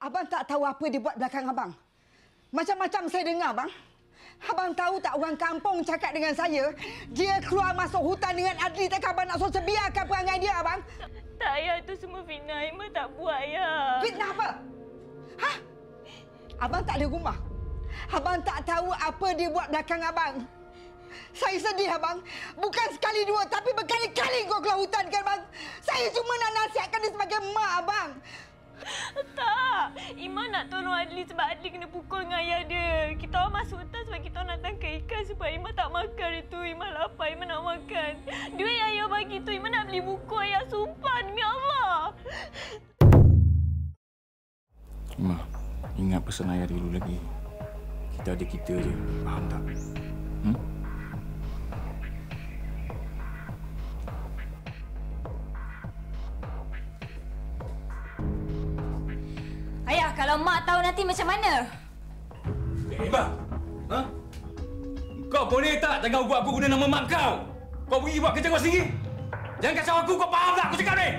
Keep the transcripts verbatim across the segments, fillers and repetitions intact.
Abang tak tahu apa dia buat belakang abang. Macam-macam saya dengar, bang. Abang tahu tak orang kampung cakap dengan saya, dia keluar masuk hutan dengan Adli, tak abang nak suruh biarkan perangai dia, abang? Tak, ayah, tu semua fitnah. Ima tak buat, ayah. Fitnah apa? Hah? Abang tak ada rumah. Abang tak tahu apa dia buat belakang abang. Saya sedih, abang. Bukan sekali dua, tapi berkali-kali kau keluar hutan, kan, bang? Saya cuma nak nasihatkan dia sebagai mak, abang. Tak. Ima nak tolong Adli sebab Adli kena pukul dengan ayah dia. Kita orang masuk hutan sebab kita orang nak tangkap ikan sebab Ima tak makan itu. Ima lapar, Ima nak makan. Duit yang ayah bagi tu, Ima nak beli buku ayah. Sumpah, demi Allah. Ima, ingat pesan ayah dulu lagi. Kita ada kita je. Faham tak? Hmm? Ayah, kalau mak tahu nanti macam mana? Eh, Ima! Ha? Kau boleh tak jangan buat aku guna nama mak kau? Kau pergi buat kerja kau sendiri. Jangan kacau aku, kau faham tak aku cakap ni?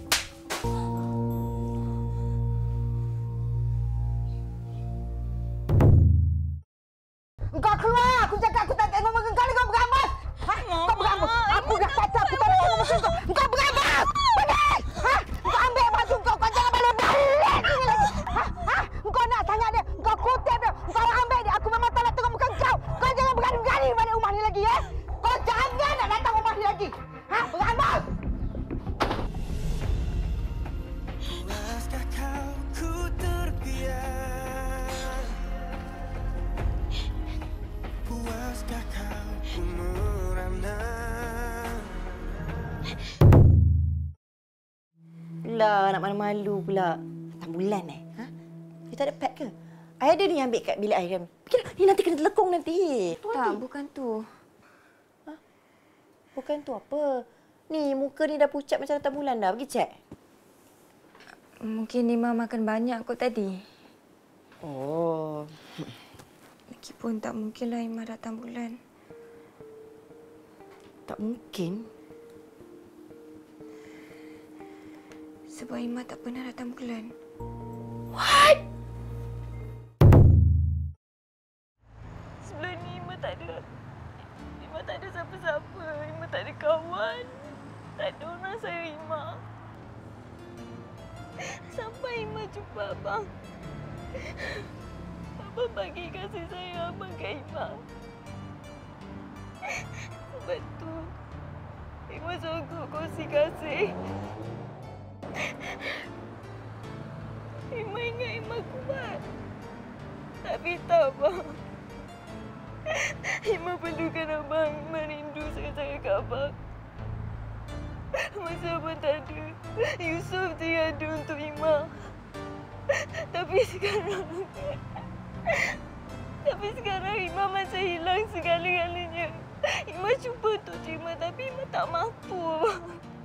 Kau keluar! Aku cakap aku tak tengok muka kau ni, kau beramas! Ha? Kau beramas! Aku dah kata aku tak tengok muka kau! Kau beramas! Pergi! Ha? Kau ambil baju kau, kau jangan balik-balik sini lagi! Ha? Ha? Kau nak sangat dia! Kau kutip dia! Kau ambil dia! Aku memang tak nak tengok muka kau! Kau jangan berani-berani balik rumah ni lagi, ya? Kau jangan nak datang rumah ni lagi! Ha? Beramas! Puaskah kau ku terbiar? Puaskah kau ku merana? Lah, nak malu-malu pula. Datang bulan eh? Ha? Dia tak ada pad ke? Ayah dia ni yang ambil kat bilik ayam. Fikir ni nanti kena telekong nanti. Tak, nanti. Bukan tu. Ha? Bukan tu apa? Ni, muka ni dah pucat macam datang bulan dah. Pergi cek. Mungkin Ima makan banyak kot tadi. Oh. Lagipun tak mungkinlah Ima datang bulan. Tak mungkin. Sebab Ima tak pernah datang bulan. What? Sebelum ni Ima tak ada. Ima tak ada siapa-siapa. Ima tak ada kawan. Tak ada orang sayang Ima. Sampai Ima jumpa abang. Abang bagi kasih sayang abang kat Ima. Sebab tu, Ima sanggup kongsi kasih. Ima ingat Ima kuat. Tapi tak, abang. Ima perlukan abang. Ima rindu sangat-sangat kat abang. Masa abang tak ada, Yusuf je yang ada untuk Ima. Tapi sekarang... Tapi sekarang Ima macam hilang segala-galanya. Ima cuba untuk terima tapi Ima tak mampu, abang.